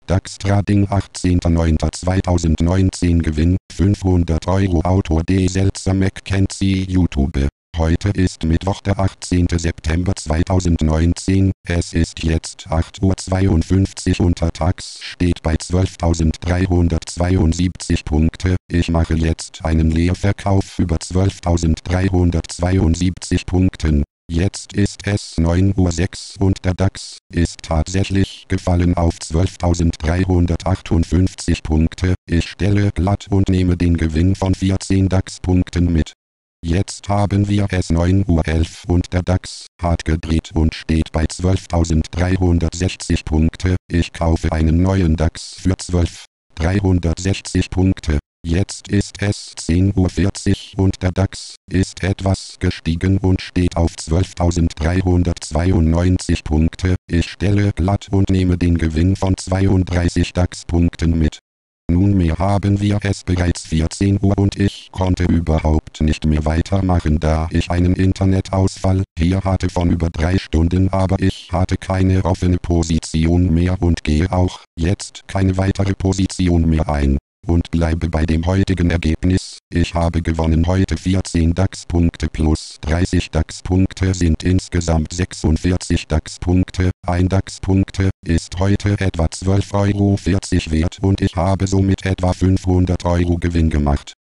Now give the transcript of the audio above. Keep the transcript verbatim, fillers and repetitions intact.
DAX Trading achtzehnter neunter zweitausendneunzehn Gewinn fünfhundert Euro Autor D. Selzer Mackenzie YouTube. Heute ist Mittwoch der achtzehnte September zweitausendneunzehn, es ist jetzt acht Uhr zweiundfünfzig und der DAX steht bei zwölftausenddreihundertzweiundsiebzig Punkte. Ich mache jetzt einen Leerverkauf über zwölftausenddreihundertzweiundsiebzig Punkten. Jetzt ist es neun Uhr sechs und der DAX ist tatsächlich gefallen auf zwölftausenddreihundertachtundfünfzig Punkte. Ich stelle glatt und nehme den Gewinn von vierzehn DAX-Punkten mit. Jetzt haben wir es neun Uhr elf und der DAX hat gedreht und steht bei zwölftausenddreihundertsechzig Punkte. Ich kaufe einen neuen DAX für zwölftausenddreihundertsechzig Punkte. Jetzt ist es zehn Uhr vierzig und der DAX ist etwas gestiegen und steht auf zwölftausenddreihundertzweiundneunzig Punkte. Ich stelle glatt und nehme den Gewinn von zweiunddreißig DAX-Punkten mit. Nunmehr haben wir es bereits vierzehn Uhr und ich konnte überhaupt nicht mehr weitermachen, da ich einen Internetausfall hier hatte von über drei Stunden, aber ich hatte keine offene Position mehr und gehe auch jetzt keine weitere Position mehr ein. Und bleibe bei dem heutigen Ergebnis. Ich habe gewonnen heute vierzehn DAX-Punkte plus dreißig DAX-Punkte sind insgesamt sechsundvierzig DAX-Punkte. Ein DAX-Punkte ist heute etwa zwölf Euro vierzig wert und ich habe somit etwa fünfhundert Euro Gewinn gemacht.